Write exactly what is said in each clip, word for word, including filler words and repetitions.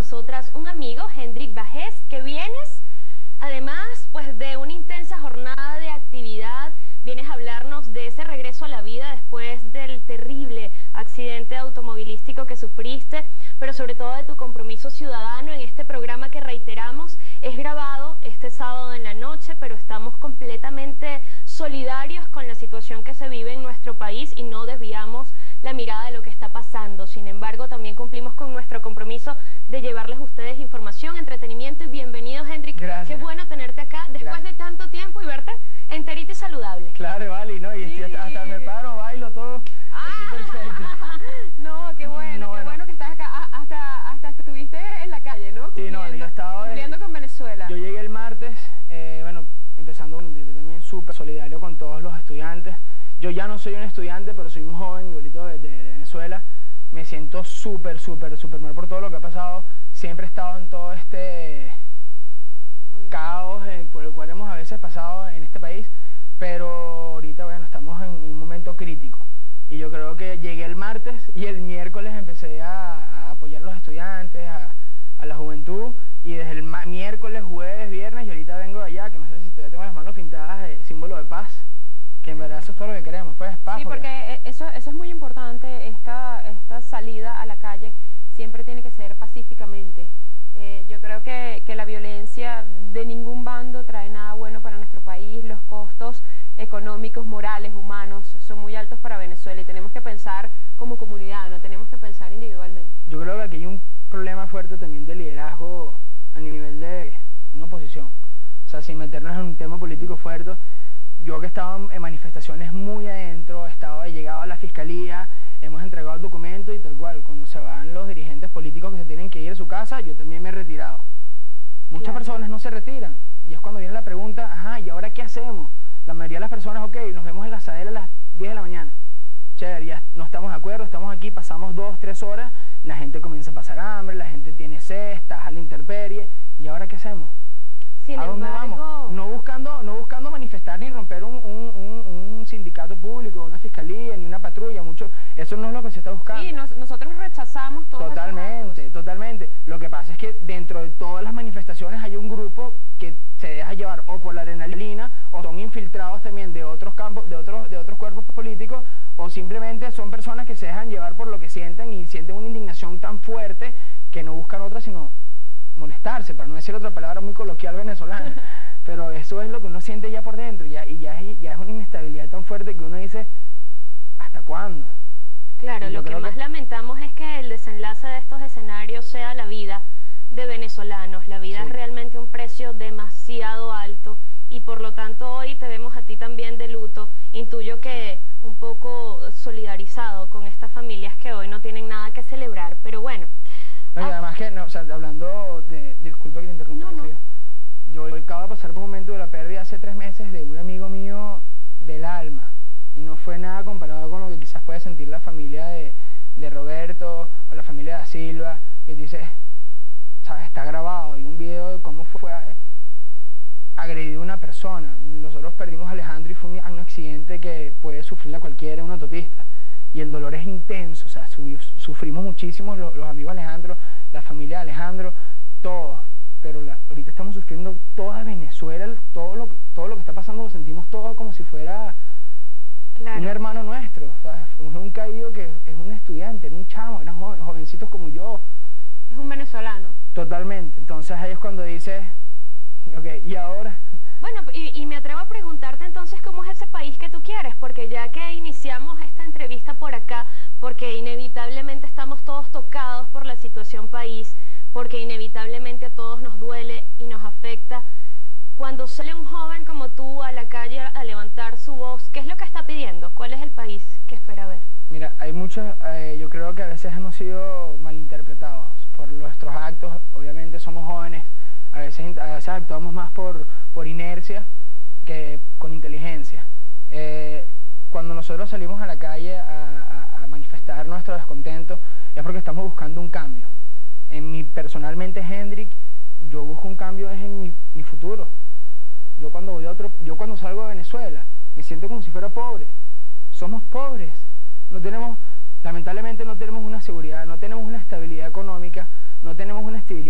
nosotras un amigo, Hendrik Bajés, que vienes, además pues de una intensa jornada de actividad, vienes a hablarnos de ese regreso a la vida después del terrible accidente automovilístico que sufriste, pero sobre todo de tu compromiso ciudadano en este programa que, reiteramos, es grabado este sábado en la noche, pero estamos completamente solidarios con la situación que se vive en nuestro país y no desviamos la mirada de lo que está pasando. Sin embargo, también cumplimos con nuestro compromiso de llevarles a ustedes información, entretenimiento y bienvenido, Hendrik. Gracias. Qué bueno tenerte acá después Gracias. de tanto tiempo y verte enterito y saludable. Claro, vale, ¿no? Y sí. estoy, hasta me paro, bailo, todo. Ah. Perfecto. No, qué bueno, no, qué bueno. bueno que estás acá. Ah, hasta, hasta estuviste en la calle, ¿no? Sí, no, yo estaba cumpliendo con Venezuela. Yo llegué el martes, eh, bueno, empezando yo también súper solidario con todos los estudiantes. Yo ya no soy un estudiante, pero soy un joven igualito de, de, de Venezuela. Me siento súper, súper, súper mal por todo lo que ha pasado. Siempre he estado en todo este caos eh, por el cual hemos a veces pasado en este país, pero ahorita, bueno, estamos en, en un momento crítico. Y yo creo que llegué el martes y el miércoles empecé a, a apoyar a los estudiantes, a, a la juventud, y desde el miércoles, jueves, viernes, y ahorita vengo de allá, que no sé si todavía tengo las manos pintadas de símbolo de paz, que en verdad eso es todo lo que queremos, pues paz. Sí, porque, porque eso, eso es muy importante, esta, esta salida a la calle siempre tiene que ser pacíficamente. Eh, yo creo que, que la violencia de ningún bando trae nada bueno para nuestro país. Los costos económicos, morales, humanos son muy altos para Venezuela y tenemos que pensar como comunidad, no tenemos que pensar individualmente. Yo creo que aquí hay un problema fuerte también de liderazgo a nivel de una oposición, o sea, sin meternos en un tema político fuerte. Yo que he estado en manifestaciones muy adentro, he, estado, he llegado a la fiscalía, hemos entregado el documento y tal cual, cuando se van los dirigentes políticos que se tienen que ir a su casa, yo también me he retirado. Muchas claro. personas no se retiran y es cuando viene la pregunta, ajá, ¿y ahora qué hacemos? La mayoría de las personas, ok, nos vemos en la asadera a las diez de la mañana. Chévere, ya no estamos de acuerdo, estamos aquí, pasamos dos, tres horas, la gente comienza a pasar hambre, la gente tiene sed, está a la intemperie, ¿y ahora qué hacemos? Sin ¿A dónde embargo... vamos? No buscando, no buscando manifestar ni romper un, un, un, un sindicato público, una fiscalía, ni una patrulla, mucho, eso no es lo que se está buscando. Sí, nos, nosotros rechazamos todo. Totalmente, totalmente. Lo que pasa es que dentro de todas las manifestaciones hay un grupo que se deja llevar o por la adrenalina, o son infiltrados también de otros campos, de otros, de otros cuerpos políticos, o simplemente son personas que se dejan llevar por lo que sienten y sienten una indignación tan fuerte que no buscan otra sino molestarse, para no decir otra palabra muy coloquial venezolana, pero eso es lo que uno siente ya por dentro, ya, y ya es, ya es una inestabilidad tan fuerte que uno dice, ¿hasta cuándo? Claro, lo que más que... lamentamos es que el desenlace de estos escenarios sea la vida de venezolanos. La vida sí. es realmente un precio demasiado alto y por lo tanto hoy te vemos a ti también de luto. Intuyo que un poco solidarizado con estas familias que hoy no tienen nada que celebrar, pero bueno. No, y además que, no, o sea, hablando de, disculpa que te interrumpa, no, no. yo acabo de pasar por un momento de la pérdida hace tres meses de un amigo mío del alma, y no fue nada comparado con lo que quizás puede sentir la familia de, de Roberto o la familia de Silva, que tú dices, sabes, está grabado, y un video de cómo fue agredido una persona. Nosotros perdimos a Alejandro y fue un, un accidente que puede sufrirla cualquiera en una autopista. Y el dolor es intenso, o sea, sufrimos muchísimo los, los amigos de Alejandro, la familia de Alejandro, todos, pero la, ahorita estamos sufriendo toda Venezuela, todo lo, que, todo lo que está pasando lo sentimos todo como si fuera claro. un hermano nuestro, o sea, es un caído que es un estudiante, era un chamo, eran joven, jovencitos como yo. Es un venezolano. Totalmente, entonces ahí es cuando dices, ok, ¿y ahora? Bueno, y, y me atrevo a preguntarte entonces cómo es ese país que tú quieres, porque ya que iniciamos esta entrevista por acá, porque inevitablemente estamos todos tocados por la situación país, porque inevitablemente a todos nos duele y nos afecta, cuando sale un joven como tú a la calle a levantar su voz, ¿qué es lo que está pidiendo? ¿Cuál es el país que espera ver? Mira, hay muchos, eh, yo creo que a veces hemos sido malinterpretados por nuestros actos, obviamente somos jóvenes, a veces, a veces actuamos más por, por inercia que con inteligencia. Eh, cuando nosotros salimos a la calle a, a, a manifestar nuestro descontento es porque estamos buscando un cambio. En mi, personalmente, Hendrik, yo busco un cambio es en mi, mi futuro. Yo cuando voy a otro, yo cuando salgo de Venezuela me siento como si fuera pobre. Somos pobres, no tenemos, lamentablemente no tenemos una seguridad, no tenemos una estabilidad económica, no tenemos una estabilidad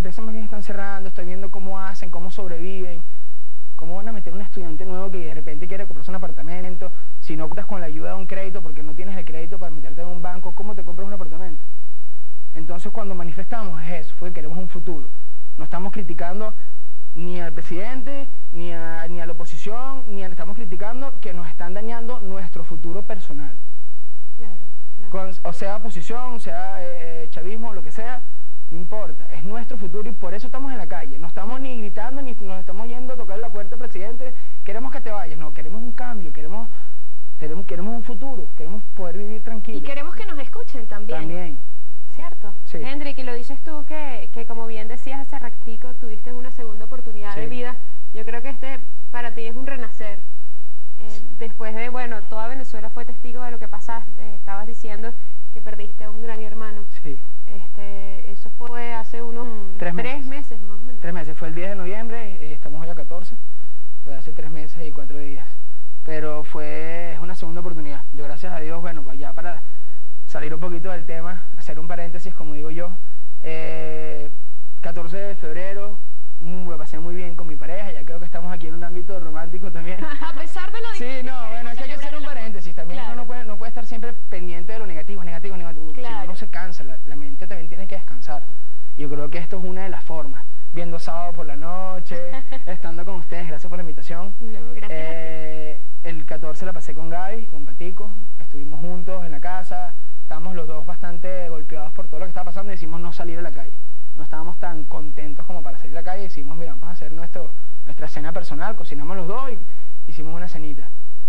empresas más bien están cerrando, estoy viendo cómo hacen, cómo sobreviven, cómo van a meter un estudiante nuevo que de repente quiere comprarse un apartamento, si no cuentas con la ayuda de un crédito porque no tienes el crédito para meterte en un banco, ¿cómo te compras un apartamento? Entonces cuando manifestamos es eso, fue que queremos un futuro. No estamos criticando ni al presidente, ni a, ni a la oposición, ni a, estamos criticando que nos están dañando nuestro futuro personal. Claro, claro. Con, o sea oposición, sea eh, chavismo, lo que sea, no importa, es nuestro futuro y por eso estamos en la calle. No estamos ni gritando, ni nos estamos yendo a tocar la puerta al presidente, queremos que te vayas, no, queremos un cambio, queremos, queremos, queremos un futuro, queremos poder vivir tranquilos. Y queremos que nos escuchen también. También. ¿Cierto? Sí. Hendrik, y lo dices tú que, que como bien decías hace ratico, tuviste una segunda oportunidad Sí. de vida. Yo creo que este para ti es un renacer. Eh, Sí. Después de, bueno, toda Venezuela fue testigo de lo que pasaste. Estabas diciendo que perdiste a un gran hermano. Sí. Este, eso fue hace unos Tres meses. meses más o menos. Tres meses, fue el diez de noviembre, eh, estamos hoy a catorce, fue hace tres meses y cuatro días. Pero fue una segunda oportunidad. Yo gracias a Dios, bueno, ya para salir un poquito del tema, hacer un paréntesis, como digo yo, eh, catorce de febrero, mm, lo pasé muy bien con mi pareja, ya creo que estamos aquí en un ámbito romántico también. A pesar de lo Sí, difícil no, que bueno, es que hay que hacer un paréntesis, también Claro. uno no puede, no puede estar siempre pendiente de lo negativo, negativo, negativo, si Claro. no, uno se cansa, la, la mente también tiene que descansar. Y yo creo que esto es una de las formas, viendo sábado por la noche, estando con ustedes, gracias por la invitación. No, gracias Eh, el catorce la pasé con Gaby, con Patico, estuvimos juntos en la casa, estábamos los dos bastante golpeados por todo lo que estaba pasando y decidimos no salir a la calle. No estábamos tan contentos como para salir a la calle, decidimos, mira, vamos a hacer nuestro, nuestra cena personal, cocinamos los dos y hicimos una cenita.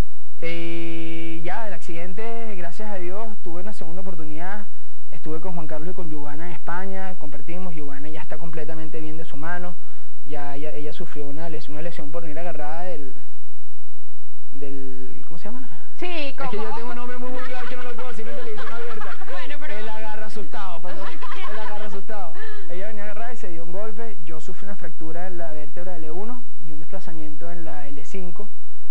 Y ya, el accidente, gracias a Dios, tuve una segunda oportunidad, estuve con Juan Carlos y con Giovanna en España, compartimos, Giovanna ya está completamente bien de su mano, ya ella, ella sufrió una lesión, una lesión por venir agarrada del, del, ¿cómo se llama? Sí, como... Es que yo tengo un nombre muy vulgar que no lo puedo decir en televisión abierta. Bueno, pero- El agarra asustado, perdón. El agarra asustado. Ella venía agarrada y se dio un golpe. Yo sufrí una fractura en la vértebra L uno y un desplazamiento en la L cinco.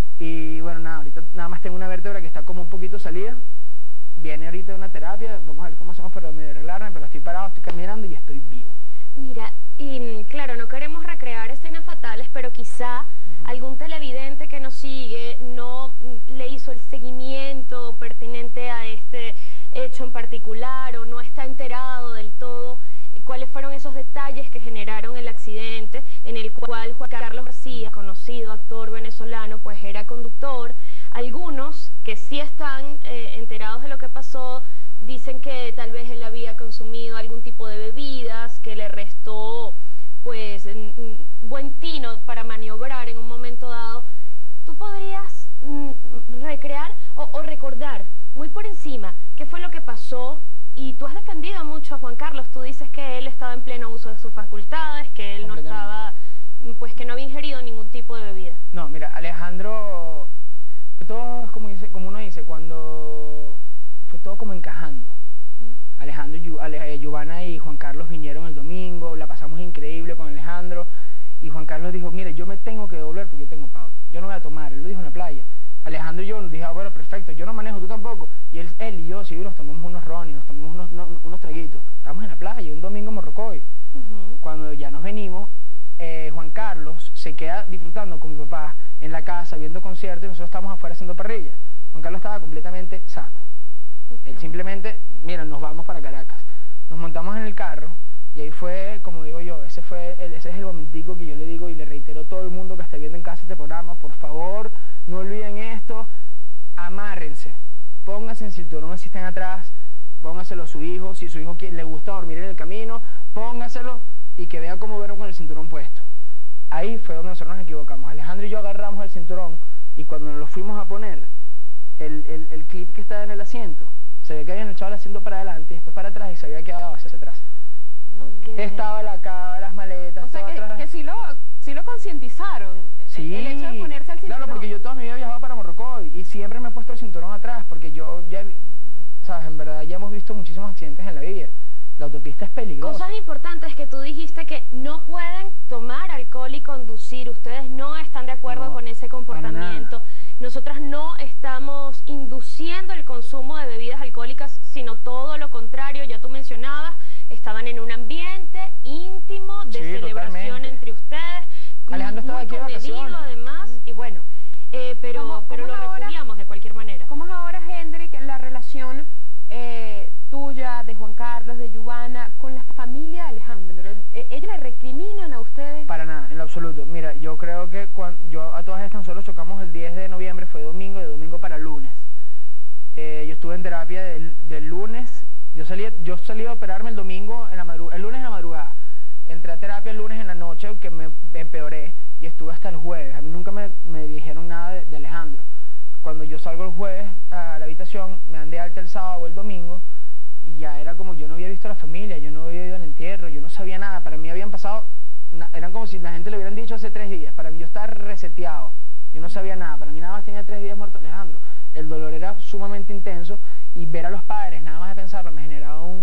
Y bueno, nada, ahorita nada más tengo una vértebra que está como un poquito salida. Viene ahorita una terapia, vamos a ver cómo hacemos para medio arreglarme, pero estoy parado, estoy caminando y estoy vivo. Mira, y claro, no queremos recrear escenas fatales, pero quizá algún televidente que nos sigue no le hizo el seguimiento pertinente a este hecho en particular o no está enterado del todo cuáles fueron esos detalles que generaron el accidente en el cual Juan Carlos García, conocido actor venezolano, pues era conductor. Algunos que sí están eh, enterados de lo que pasó dicen que tal vez él había consumido algún tipo de bebidas que le restó pues buen tino para maniobrar en un momento dado. ¿Tú podrías mm, recrear o, o recordar muy por encima qué fue lo que pasó? Y tú has defendido mucho a Juan Carlos, tú dices que él estaba en pleno uso de sus facultades, que él no estaba, pues que no había ingerido ningún tipo de bebida. No, mira, Alejandro, fue todo como, dice, como uno dice, cuando fue todo como encajando. Alejandro, Yu, Ale, Giovanna y Juan Carlos vinieron el domingo, la pasamos increíble con Alejandro y Juan Carlos dijo, mire, yo me tengo que devolver porque yo tengo pauta, yo no voy a tomar, él lo dijo en la playa. Alejandro y yo nos dijimos, bueno, perfecto, yo no manejo, tú tampoco. Y él, él y yo, sí, nos tomamos unos ronis, nos tomamos unos, unos, unos traguitos. Estábamos en la playa, un domingo en Morrocoy. Uh-huh. Cuando ya nos venimos, eh, Juan Carlos se queda disfrutando con mi papá en la casa, viendo conciertos y nosotros estábamos afuera haciendo parrilla. Juan Carlos estaba completamente sano. Okay. Él simplemente, mira, nos vamos para Caracas. Nos montamos en el carro y ahí fue, como digo yo, ese fue el, ese es el momentico que yo le digo y le reitero a todo el mundo que está viendo en casa este programa, por favor, no olviden esto, amárrense, pónganse en cinturón si están atrás, póngaselo a su hijo, si su hijo le gusta dormir en el camino, póngaselo y que vea cómo verlo con el cinturón puesto. Ahí fue donde nosotros nos equivocamos. Alejandro y yo agarramos el cinturón y cuando nos lo fuimos a poner, el, el, el clip que estaba en el asiento, se ve que habían echado el asiento para adelante y después para atrás y se había quedado hacia atrás. Okay. Estaba la cava, las maletas, O sea, todo que, atrás. que sí lo, sí lo concientizaron. Sí, El hecho de ponerse el cinturón. claro, porque yo toda mi vida he viajado para Morrocoy y siempre me he puesto el cinturón atrás porque yo ya, sabes, en verdad ya hemos visto muchísimos accidentes en la vida. La autopista es peligrosa. Cosas importantes que tú dijiste que no pueden tomar alcohol y conducir. Ustedes no están de acuerdo No, con ese comportamiento. Nosotras no estamos induciendo el consumo de bebidas alcohólicas, sino todo lo contrario. Ya tú mencionabas, estaban en un ambiente íntimo de Sí, pero ¿Cómo lo es ahora? repudiamos de cualquier manera. ¿Cómo es ahora, Hendrik, la relación eh, tuya, de Juan Carlos, de Giovanna, con la familia de Alejandro? Eh, ¿Ellos le recriminan a ustedes? Para nada, en lo absoluto. Mira, yo creo que cuando yo a todas estas nosotros chocamos el diez de noviembre, fue domingo, de domingo para lunes. Eh, yo estuve en terapia del, del lunes, yo salí, yo salí a operarme el domingo, en la madrugada, el lunes en la madrugada. Entré a terapia el lunes en la noche, que me empeoré, y estuve hasta el jueves. A mí nunca me, me dijeron nada de, de Alejandro. Cuando yo salgo el jueves a la habitación, me dan de alta el sábado o el domingo, y ya era como yo no había visto a la familia, yo no había ido al entierro, yo no sabía nada. Para mí habían pasado, eran como si la gente le hubieran dicho hace tres días. Para mí yo estaba reseteado, yo no sabía nada. Para mí nada más tenía tres días muerto Alejandro. El dolor era sumamente intenso, y ver a los padres, nada más de pensarlo, me generaba un...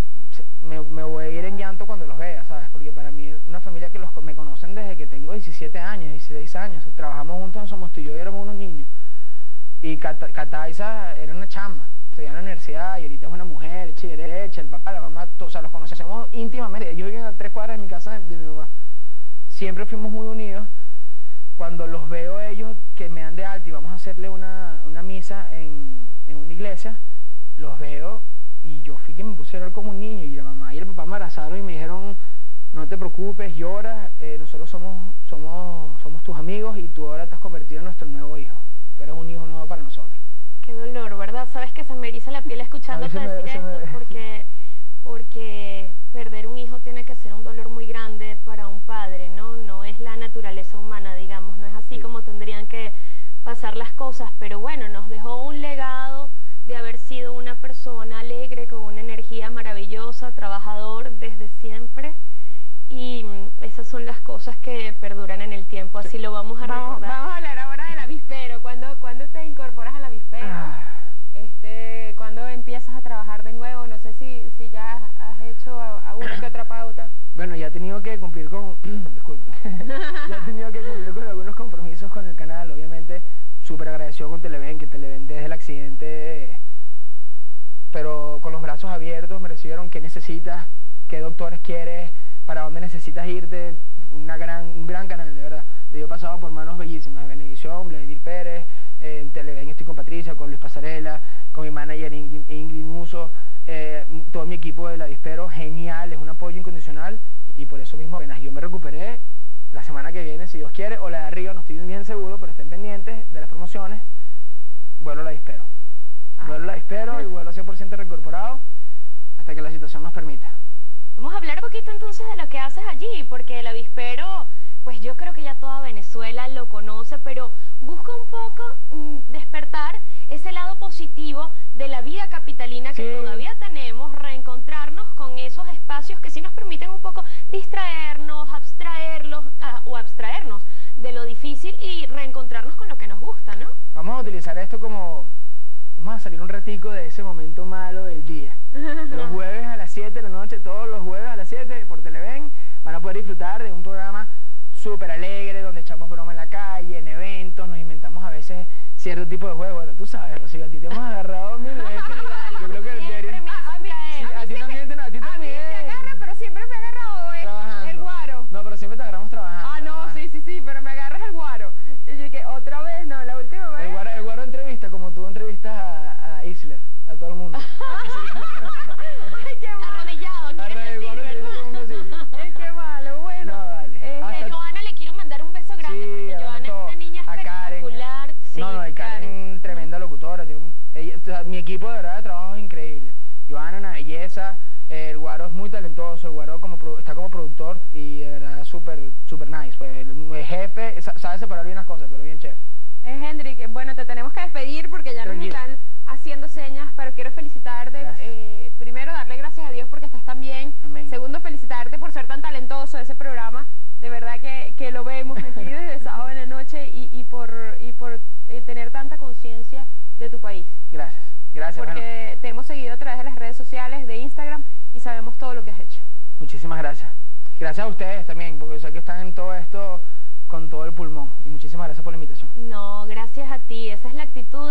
Me, me voy a ir en llanto cuando los vea, ¿sabes? Porque para mí una familia que los, me conocen desde que tengo diecisiete años, dieciséis años, trabajamos juntos en Somos Tú y Yo, y éramos unos niños. Y Cataisa era una chama, estudiaba en la universidad y ahorita es una mujer, hecha y derecha, el papá, la mamá, o sea, los conocemos íntimamente. Ellos viven a tres cuadras de mi casa, de, de mi mamá. Siempre fuimos muy unidos. Cuando los veo ellos, que me dan de alta y vamos a hacerle una, una misa en, en una iglesia, los veo y yo fui que me puse a llorar como un niño, y la mamá y el papá me abrazaron y me dijeron: no te preocupes, llora, eh, nosotros somos, somos, somos tus amigos y tú ahora te has convertido en nuestro nuevo hijo. Tú eres un hijo nuevo para nosotros. Qué dolor, ¿verdad? Sabes que se me eriza la piel escuchándote me, decir esto, me... porque, porque perder un hijo tiene que ser un dolor muy grande para un padre, ¿no? No es la naturaleza humana, digamos, no es así sí. como tendrían que pasar las cosas, pero bueno, nos dejó un legado de haber sido una persona alegre, con una energía maravillosa, trabajador desde siempre, y esas son las cosas que perduran en el tiempo, así lo vamos a vamos, recordar. Vamos a hablar ahora del avispero. ¿Cuándo, ¿cuándo te incorporas al avispero? Ah. Este, ¿cuándo empiezas a trabajar de nuevo? No sé si, si ya has hecho alguna que otra pauta. Bueno, ya he tenido que cumplir con... disculpe. ya he tenido que cumplir con algunos compromisos con el canal, obviamente. Súper agradecido con Televen, que Televen desde el accidente, pero con los brazos abiertos, me recibieron. ¿Qué necesitas? ¿Qué doctores quieres? ¿Para dónde necesitas irte? Una gran, un gran canal, de verdad. Yo he pasado por manos bellísimas: Benevisión, Vladimir Pérez, eh, en Televen estoy con Patricia, con Luis Pasarela, con mi manager Ingrid, Ingrid Muso, eh, todo mi equipo del avispero, genial, es un apoyo incondicional, y por eso mismo apenas yo me recuperé, la semana que viene, si Dios quiere, o la de arriba, no estoy bien seguro, pero estén pendientes de las promociones, vuelo al avispero. Ah. Vuelo al avispero y vuelo cien por ciento reincorporado hasta que la situación nos permita. Vamos a hablar un poquito entonces de lo que haces allí, porque el avispero, pues yo creo que ya toda Venezuela lo conoce, pero busca un poco mmm, despertar ese lado positivo de la vida capitalina que sí. todavía tenemos, reencontrarnos con esos espacios que sí nos permiten un poco distraernos, abstraerlos uh, o abstraernos de lo difícil y reencontrarnos con lo que nos gusta, ¿no? Vamos a utilizar esto como... Vamos a salir un ratico de ese momento malo del día. Los jueves a las siete de la noche, todos los jueves a las siete por Televen, van a poder disfrutar de un programa súper alegre, donde echamos broma en la calle, en eventos, nos inventamos a veces cierto tipo de juegos. Bueno, tú sabes, Rocío, a ti te hemos agarrado mil veces. Yo creo que deberían... A, a mí, sí, a, a ti también, te, a ti también. A mí me agarran, pero siempre me ha agarrado el, trabajando. el guaro. No, pero siempre te agarramos trabajando. Ah, no, ah. sí, sí, sí, pero me agarras el guaro. Y yo dije, otra vez, no, la última vez. El guaro, el guaro entrevista, como tú entrevistas a, a Isler, a todo el mundo. Ay, qué malo. Arrodillado, ¿quieres decir, verdad? Ay, qué malo, bueno. No, dale. Eh, Hasta... A Johanna le quiero mandar un beso grande, sí, porque Johanna es una niña espectacular. Karen. Sí, no, no, y Karen, Karen tremenda locutora. Tiene un, ella, o sea, mi equipo de verdad de trabajo es increíble. Johanna, una belleza. Eh, el Guaro es muy talentoso. El Guaro como pro, está como productor y de verdad súper súper nice. Pues el, el jefe sabe separar bien las cosas, pero bien chef. Eh, Hendrik, bueno, te tenemos que despedir porque ya Tranquilo. nos están haciendo señas, pero quiero felicitarte. Eh, primero, darle gracias a Dios porque estás tan bien. Amén. Segundo, felicitarte por ser tan talentoso de ese programa. De verdad que, que lo vemos aquí desde sábado en la noche y, y por, y por eh, tener tanta conciencia de tu país. Gracias, gracias. Porque bueno. te hemos seguido a través de las redes sociales, de Instagram, y sabemos todo lo que has hecho. Muchísimas gracias. Gracias a ustedes también, porque yo sé que están en todo esto con todo el pulmón. Y muchísimas gracias por la invitación. No, gracias a ti. Esa es la actitud